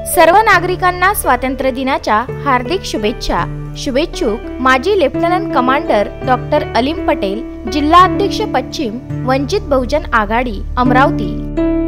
सर्व नागरिकांना स्वातंत्र्य दिनाच्या हार्दिक शुभेच्छा। शुभेच्छुक माजी lieutenant commander doctor Aleem Patel, जिल्हा अध्यक्ष पश्चिम, वंचित बहुजन आघाडी, अमरावती।